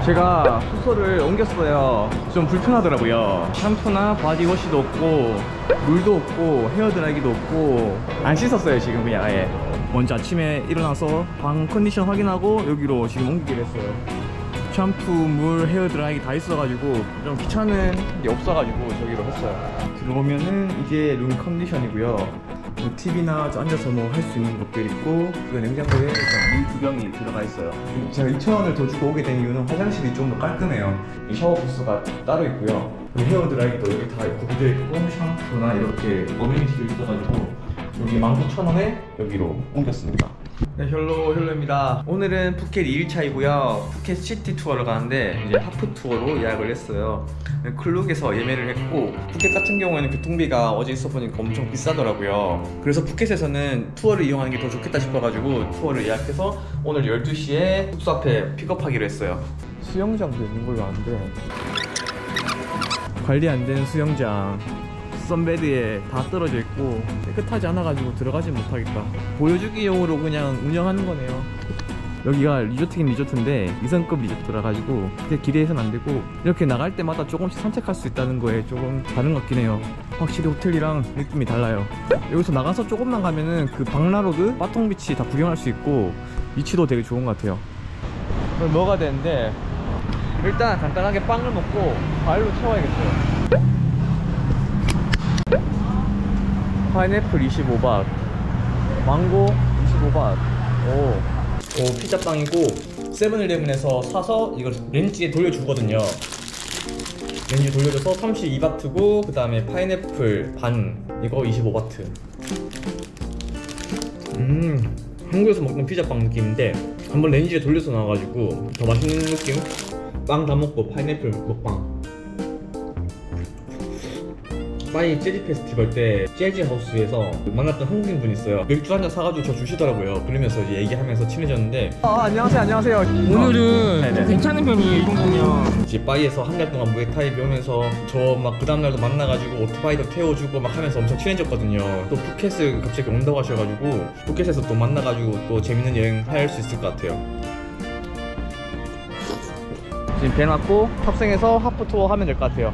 제가 숙소를 옮겼어요. 좀 불편하더라고요. 샴푸나 바디워시도 없고 물도 없고 헤어드라이기도 없고 안 씻었어요 지금 그냥 아예. 먼저 아침에 일어나서 방 컨디션 확인하고 여기로 지금 옮기기로 했어요. 샴푸, 물, 헤어드라이기 다 있어가지고 좀 귀찮은 게 없어가지고 저기로 했어요. 들어오면은 이게 룸 컨디션이고요. TV나 앉아서 뭐 할 수 있는 것들 있고, 그 냉장고에 물 2병이 들어가 있어요. 제가 2,000원을 더 주고 오게 된 이유는 화장실이 좀 더 깔끔해요. 이 샤워 부스가 따로 있고요. 헤어드라이기도 여기 다 있고, 그대 있고, 샴푸나 이렇게 어메니티도 있어가지고 여기 19,000원에 여기로 옮겼습니다. 네, 혈로입니다. 오늘은 푸켓 2일차이고요 푸켓 시티 투어를 가는데 이제 하프 투어로 예약을 했어요. 클룩에서 예매를 했고, 푸켓 같은 경우에는 교통비가 어제 있어 보니까 엄청 비싸더라고요. 그래서 푸켓에서는 투어를 이용하는 게 더 좋겠다 싶어가지고 투어를 예약해서 오늘 12시에 숙소 앞에 픽업하기로 했어요. 수영장도 있는 걸로 아는데 관리 안 되는 수영장, 선베드에 다 떨어져 있고 깨끗하지 않아가지고 들어가진 못하겠다. 보여주기용으로 그냥 운영하는 거네요. 여기가 리조트긴 리조트인데 2성급 리조트라 가지고 그렇게 기대해서는 안 되고, 이렇게 나갈 때마다 조금씩 산책할 수 있다는 거에 조금 다른 것 같긴 해요. 확실히 호텔이랑 느낌이 달라요. 여기서 나가서 조금만 가면은 그 박라로드, 빠통비치 다 구경할 수 있고 위치도 되게 좋은 것 같아요. 그럼 먹어야 되는데 일단 간단하게 빵을 먹고 과일로 채워야겠어요. 파인애플 25밭, 망고 25밭. 오, 피자빵이고 세븐일레븐에서 사서 이걸 렌즈에 돌려주거든요. 렌즈에 돌려줘서 32바트고, 그 다음에 파인애플 반 이거 25바트. 한국에서 먹던 피자빵 느낌인데 한번 렌즈에 돌려서 나와가지고 더 맛있는 느낌? 빵 다 먹고 파인애플 먹방. 파이 재즈 페스티벌 때 재즈 하우스에서 만났던 한국인 분이 있어요. 맥주 한잔 사가지고 저 주시더라고요. 그러면서 이제 얘기하면서 친해졌는데, 안녕하세요. 오늘은 좀 괜찮은 편이에요, 이 정도면. 이제 파이에서 한 달 동안 무에타이 배우면서 저 막 그 다음날도 만나가지고 오토바이도 태워주고 막 하면서 엄청 친해졌거든요. 또 푸켓을 갑자기 온다고 하셔가지고 푸켓에서 또 만나가지고 또 재밌는 여행 할 수 있을 것 같아요. 지금 배 놨고 탑승해서 하프 투어 하면 될 것 같아요.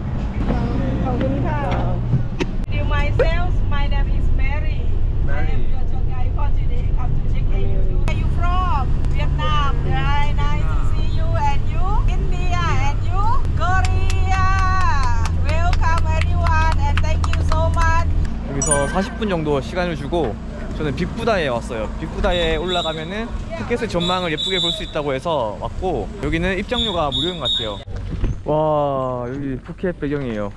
Myself, my name is Mary. I am your tour guide for today. Come to check in you. Where are you from? Vietnam. Very nice to see you. And you? India. And you? Korea. Welcome everyone and thank you so much. 여기서 40분 정도 시간을 주고 저는 빅부다에 왔어요. 빅부다에 올라가면은 푸켓의 전망을 예쁘게 볼 수 있다고 해서 왔고, 여기는 입장료가 무료인 것 같아요. 와, 여기 푸켓 배경이에요.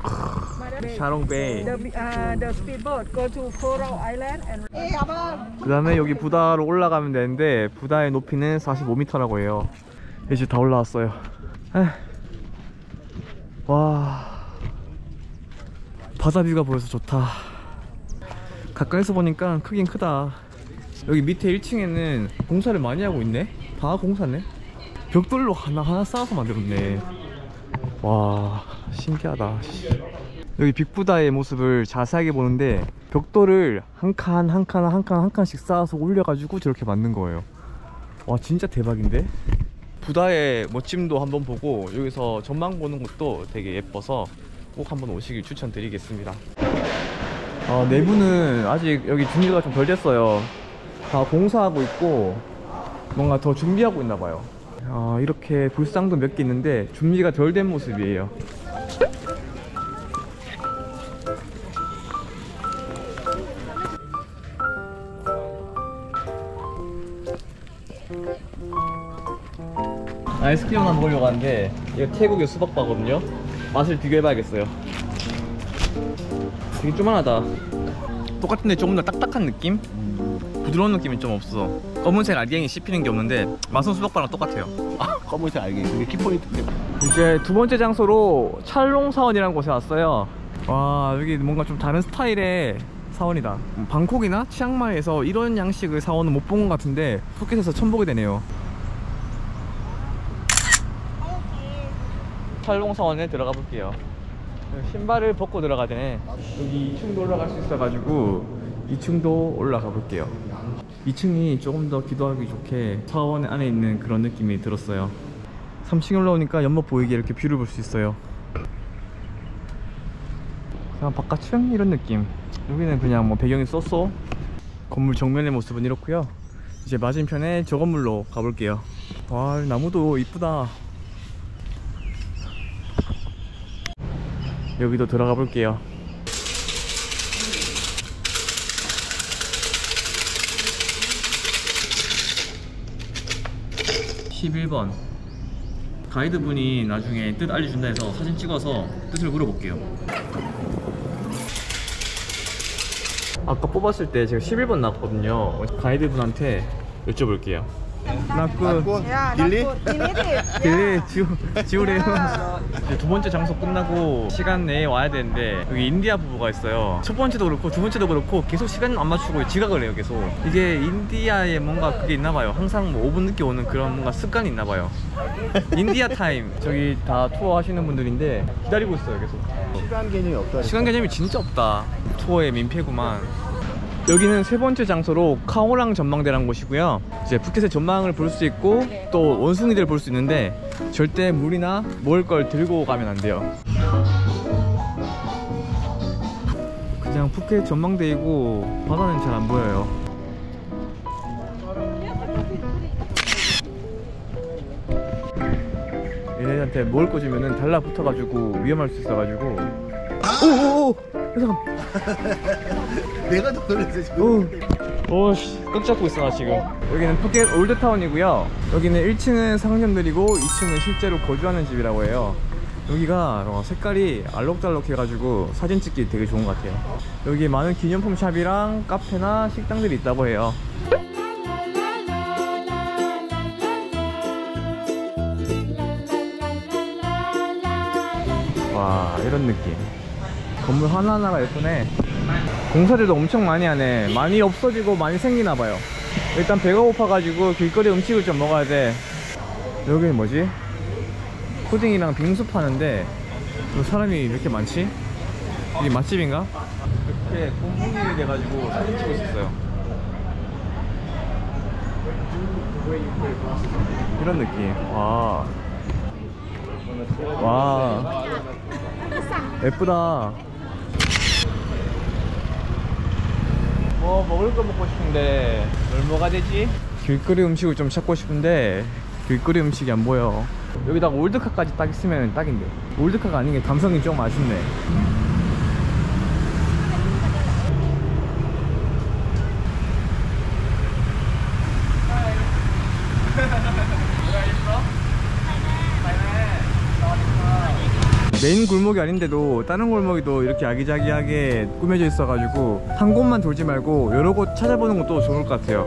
샤롱베이. The speedboat go to Coral Island and. 그 다음에 여기 부다로 올라가면 되는데 부다의 높이는 45m라고 해요. 이제 다 올라왔어요. 와, 바다뷰가 보여서 좋다. 가까이서 보니까 크긴 크다. 여기 밑에 1층에는 공사를 많이 하고 있네. 다 공사네. 벽돌로 하나 쌓아서 만들었네. 와, 신기하다. 여기 빅부다의 모습을 자세하게 보는데 벽돌을 한 칸씩 쌓아서 올려가지고 저렇게 만든 거예요. 와, 진짜 대박인데? 부다의 멋짐도 한번 보고 여기서 전망 보는 것도 되게 예뻐서 꼭 한번 오시길 추천드리겠습니다. 내부는 아직 여기 준비가 좀 덜 됐어요. 다 공사하고 있고 뭔가 더 준비하고 있나 봐요. 이렇게 불상도 몇 개 있는데 준비가 덜 된 모습이에요. 아이스크림 하나 먹으려고 하는데 이거 태국의 수박바거든요. 맛을 비교해봐야겠어요. 되게 쪼만하다. 똑같은데 조금 더 딱딱한 느낌? 부드러운 느낌이 좀 없어. 검은색 알갱이 씹히는 게 없는데 맛은 수박바랑 똑같아요. 검은색 알갱이, 그게 키포인트 때문에. 이제 두 번째 장소로 찰롱사원이라는 곳에 왔어요. 와, 여기 뭔가 좀 다른 스타일의 사원이다. 방콕이나 치앙마이에서 이런 양식의 사원은 못 본 것 같은데 푸켓에서 처음 보게 되네요. 찰롱사원에 들어가 볼게요. 신발을 벗고 들어가야 되네. 여기 2층도 올라갈 수 있어가지고 2층도 올라가 볼게요. 2층이 조금 더 기도하기 좋게 사원 안에 있는 그런 느낌이 들었어요. 3층에 올라오니까 연못 보이게 이렇게 뷰를 볼 수 있어요. 그냥 바깥층 이런 느낌. 여기는 그냥 뭐 배경이 쏘쏘. 건물 정면의 모습은 이렇고요. 이제 맞은편에 저 건물로 가볼게요. 와, 나무도 이쁘다. 여기도 들어가 볼게요. 11번 가이드분이 나중에 뜻 알려준다 해서 사진 찍어서 뜻을 물어볼게요. 아까 뽑았을 때 제가 11번 나왔거든요. 가이드분한테 여쭤볼게요. 나꾸 딜리? 딜리 지우래요. 이제 두 번째 장소 끝나고 시간 내에 와야 되는데 여기 인디아 부부가 있어요. 첫 번째도 그렇고 두 번째도 그렇고 계속 시간 안 맞추고 지각을 해요. 계속 이게 인디아에 뭔가 그게 있나봐요. 항상 뭐 5분 늦게 오는 그런 뭔가 습관이 있나봐요. 인디아 타임. 저기 다 투어 하시는 분들인데 기다리고 있어요. 계속 시간 개념이 없다. 시간 개념이 진짜 없다. 투어의 민폐구만. 여기는 세 번째 장소로 카오랑 전망대라는 곳이고요. 이제 푸켓의 전망을 볼 수 있고 또 원숭이들 볼 수 있는데 절대 물이나 먹을 걸 들고 가면 안 돼요. 그냥 푸켓 전망대이고 바다는 잘 안 보여요. 얘네한테 먹을 거 주면은 달라붙어가지고 위험할 수 있어가지고. 오오오! 잠깐. 내가 더 놀랐어 지금. 오씨, 꽉 잡고 있어 나 지금. 여기는 푸켓 올드타운이고요. 여기는 1층은 상점들이고 2층은 실제로 거주하는 집이라고 해요. 여기가 색깔이 알록달록 해가지고 사진 찍기 되게 좋은 것 같아요. 여기 많은 기념품 샵이랑 카페나 식당들이 있다고 해요. 와, 이런 느낌. 건물 하나하나가 예쁘네. 공사들도 엄청 많이 하네. 많이 없어지고 많이 생기나봐요. 일단 배가 고파가지고 길거리 음식을 좀 먹어야 돼. 여기는 뭐지? 푸딩이랑 빙수 파는데 왜 사람이 이렇게 많지? 이게 맛집인가? 이렇게 곰붕이 돼가지고 사진 찍고 있었어요. 이런 느낌. 와, 와, 예쁘다. 뭐 먹을 거 먹고 싶은데 뭘 먹어야 되지? 길거리 음식을 좀 찾고 싶은데 길거리 음식이 안 보여. 여기다가 올드카까지 딱 있으면 딱인데 올드카가 아닌 게 감성이 좀 아쉽네. 메인 골목이 아닌데도 다른 골목이도 이렇게 아기자기하게 꾸며져 있어가지고 한 곳만 돌지 말고 여러 곳 찾아보는 것도 좋을 것 같아요.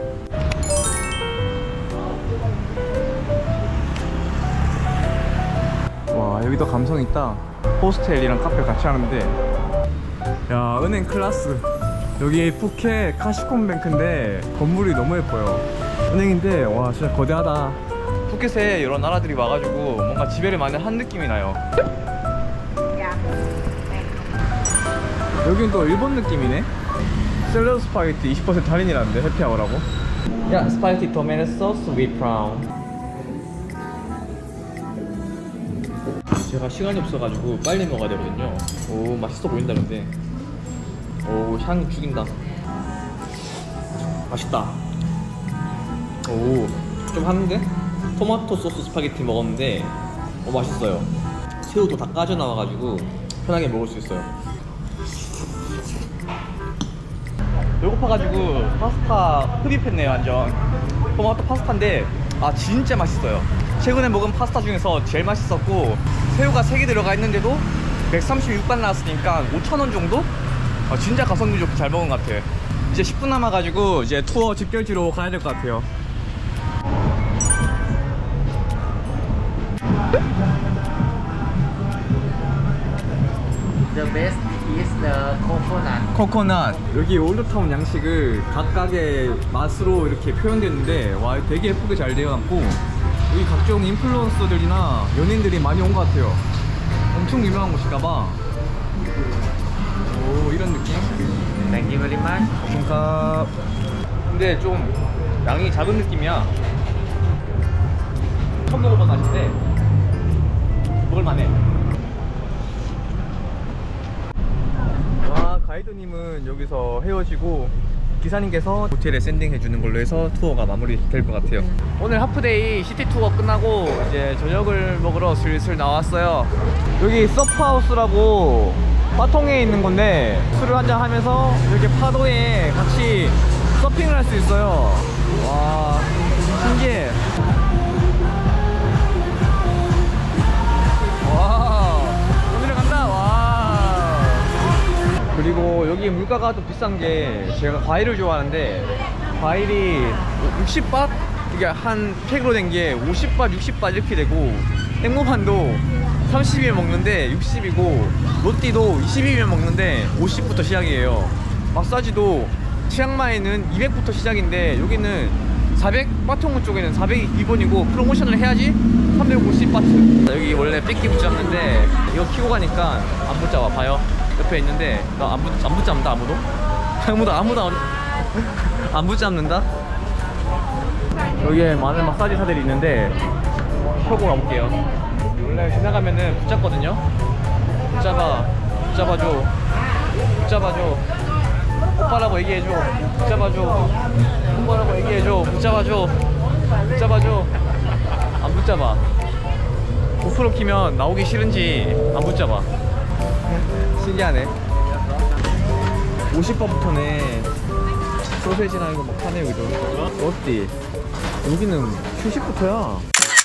와, 여기도 감성 있다. 호스텔이랑 카페 같이 하는데, 야, 은행 클라스. 여기 푸켓 카시콤뱅크인데 건물이 너무 예뻐요. 은행인데 와, 진짜 거대하다. 푸켓에 여러 나라들이 와가지고 뭔가 지배를 많이 한 느낌이 나요. 여긴 또 일본 느낌이네. 샐러드 스파게티 20% 할인이라는데 해피아워라고. 야, 스파게티 토마토 소스 with prawn. 제가 시간이 없어가지고 빨리 먹어야 되거든요. 오, 맛있어 보인다. 근데 오, 향 죽인다. 맛있다. 오, 좀 하는데? 토마토 소스 스파게티 먹었는데 맛있어요. 새우도 다 까져 나와가지고 편하게 먹을 수 있어요. 배고파가지고 파스타 흡입했네요. 완전 토마토 파스타인데 아, 진짜 맛있어요. 최근에 먹은 파스타 중에서 제일 맛있었고, 새우가 3개 들어가 있는데도 136반 나왔으니까 5,000원 정도? 아, 진짜 가성비 좋게 잘 먹은 것 같아요. 이제 10분 남아가지고 이제 투어 집결지로 가야 될 것 같아요. The best is the coconut. 코코넛. 여기 올드타운 양식을 각각의 맛으로 이렇게 표현됐는데 와, 되게 예쁘게 잘 되어놨고, 여기 각종 인플루언서들이나 연예인들이 많이 온 것 같아요. 엄청 유명한 곳인가봐. 오, 이런 느낌. Thank you very much. 감사합니다. 근데 좀 양이 작은 느낌이야. 처음 먹어본 맛인데 오랜만에. 와, 가이드님은 여기서 헤어지고 기사님께서 호텔에 샌딩해주는 걸로 해서 투어가 마무리될 것 같아요. 오늘 하프데이 시티 투어 끝나고 이제 저녁을 먹으러 슬슬 나왔어요. 여기 서프하우스라고 빠통에 있는 건데 술을 한잔 하면서 이렇게 파도에 같이 서핑을 할 수 있어요. 와, 신기해. 와, 오늘 간다. 와. 그리고 여기 물가가 또 비싼 게, 제가 과일을 좋아하는데 과일이 60밭? 이게 한 팩으로 된 게 50밭, 60밭 이렇게 되고, 땡모반도 30이면 먹는데 60이고, 로띠도 20이면 먹는데 50부터 시작이에요. 마사지도 치앙마이는 200부터 시작인데 여기는 400, 빠통우 쪽에는 400이 기본이고 프로모션을 해야지 350바트. 여기 원래 삐끼 붙잡는데 이거 키고 가니까 안 붙잡아. 봐요, 옆에 있는데 나 안 붙잡는다. 아무도 안 붙잡는다. 여기에 많은 마사지사들이 있는데 펴고 가볼게요. 원래 지나가면은 붙잡거든요. 붙잡아줘. 오빠라고 얘기해줘. 붙잡아줘. 오빠라고 얘기해줘. 붙잡아줘. 안 붙잡아. 고프로 키면 나오기 싫은지 안 붙잡아. 신기하네. 50번부터네. 소세지나 이거 막 파네 여기도. 어디? 여기는 70부터야.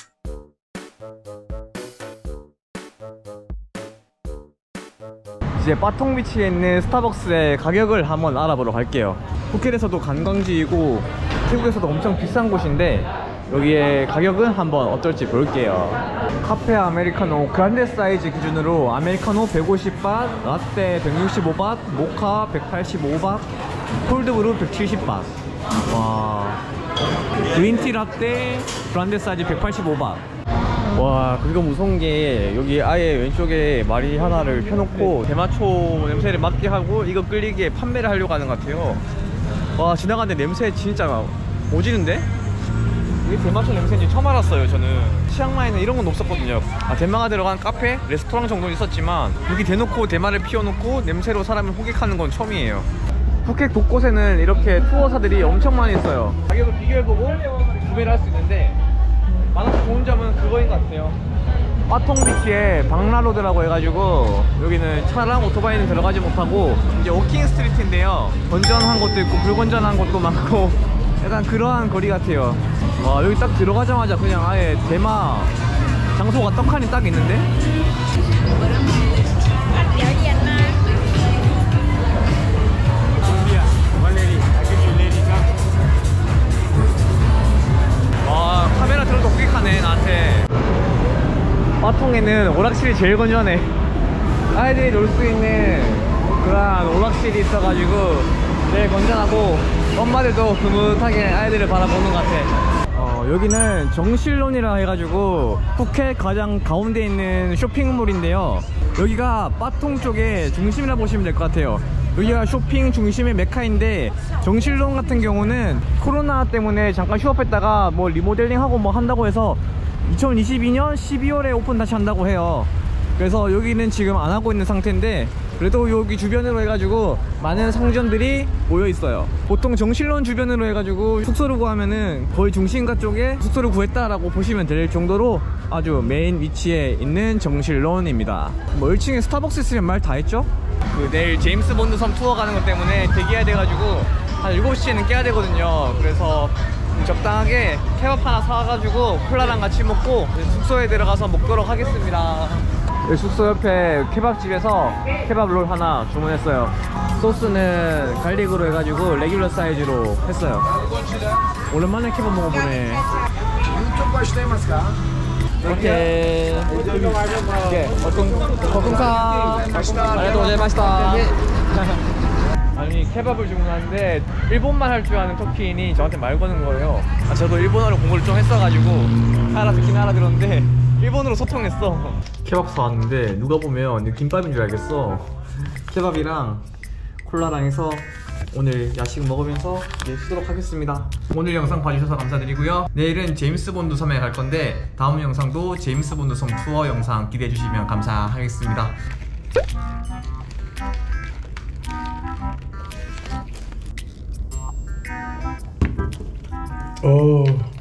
이제 빠통비치에 있는 스타벅스의 가격을 한번 알아보러 갈게요. 푸켓에서도 관광지이고 태국에서도 엄청 비싼 곳인데 여기의 가격은 한번 어떨지 볼게요. 카페 아메리카노 그란데 사이즈 기준으로 아메리카노 150밭, 라떼 165밭, 모카 185밭, 콜드브루 170밭. 와, 그린티 라떼 그란데 사이즈 185밭. 와, 그리고 무서운 게 여기 아예 왼쪽에 마리 하나를 펴놓고 대마초 냄새를 맡게 하고 이거 끌리게 판매를 하려고 하는 것 같아요. 와, 지나가는데 냄새 진짜 오지는데? 이게 대마초 냄새인지 처음 알았어요. 저는 치앙마이는 이런 건 없었거든요. 대마가 들어간 카페, 레스토랑 정도는 있었지만 여기 대놓고 대마를 피워놓고 냄새로 사람을 호객하는 건 처음이에요. 푸켓 곳곳에는 이렇게 투어사들이 엄청 많이 있어요. 가격을 비교해보고 구매를 할 수 있는데 많아서 좋은 점은 그거인 것 같아요. 빠통비치에 방라로드라고 해가지고 여기는 차랑 오토바이는 들어가지 못하고 이제 워킹 스트리트인데요, 건전한 곳도 있고 불건전한 곳도 많고 약간 그러한 거리 같아요. 와, 여기 딱 들어가자마자 그냥 아예 대마 장소가 떡하니 딱 있는데? 와, 카메라 들어도 호객하네 나한테. 빠통에는 오락실이 제일 건전해. 아이들이 놀 수 있는 그런 오락실이 있어가지고 제일 건전하고 엄마들도 흐뭇하게 아이들을 바라보는 것 같아. 여기는 정실론이라 해가지고 푸켓 가장 가운데 있는 쇼핑몰인데요, 여기가 빠통 쪽의 중심이라 보시면 될 것 같아요. 여기가 쇼핑 중심의 메카인데 정실론 같은 경우는 코로나 때문에 잠깐 휴업했다가 뭐 리모델링하고 뭐 한다고 해서 2022년 12월에 오픈 다시 한다고 해요. 그래서 여기는 지금 안 하고 있는 상태인데 그래도 여기 주변으로 해가지고 많은 상점들이 모여 있어요. 보통 정실론 주변으로 해가지고 숙소를 구하면은 거의 중심가 쪽에 숙소를 구했다라고 보시면 될 정도로 아주 메인 위치에 있는 정실론입니다. 뭐 1층에 스타벅스 있으면 말 다 했죠? 내일 제임스 본드 섬 투어 가는 것 때문에 대기해야 돼가지고 한 7시에는 깨야 되거든요. 그래서 적당하게 케밥 하나 사가지고 콜라랑 같이 먹고 숙소에 들어가서 먹도록 하겠습니다. 숙소 옆에 케밥집에서 케밥 롤 하나 주문했어요. 소스는 갈릭으로 해가지고 레귤러 사이즈로 했어요. 오랜만에 케밥 먹어보네. 이렇게 거kun카 아리가또 고자이마시타. 아니, 케밥을 주문하는데 일본말 할 줄 아는 터키인이 저한테 말 거는 거예요. 저도 일본어로 공부를 좀 했어가지고 알아듣긴 알아들었는데 일본어로 소통했어. 케밥 사왔는데 누가 보면 김밥인 줄 알겠어. 케밥이랑 콜라랑 해서 오늘 야식 먹으면서 이제 쉬도록 하겠습니다. 오늘 영상 봐주셔서 감사드리고요. 내일은 제임스 본드 섬에 갈 건데 다음 영상도 제임스 본드 섬 투어 영상 기대해 주시면 감사하겠습니다. 오.